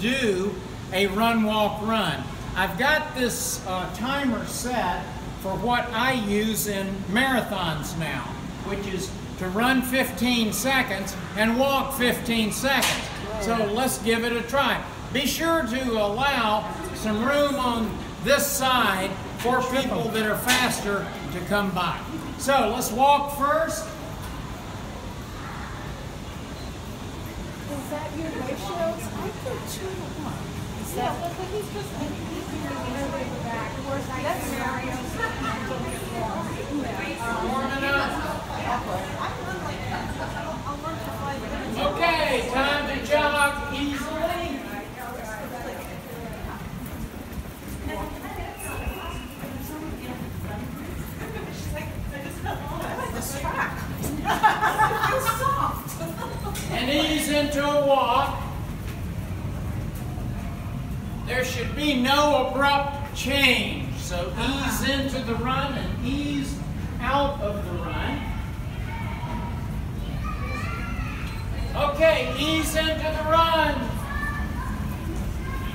do a run, walk, run. I've got this timer set for what I use in marathons now, which is to run 15 seconds and walk 15 seconds. So let's give it a try. Be sure to allow some room on this side for people that are faster to come by. So let's walk first. Is that your ratios? I put 2 to 1. Is that what he's just Okay, time to jog easily. And ease into a walk. There should be no abrupt change. So ease into the run and ease out of the run. Okay, ease into the run.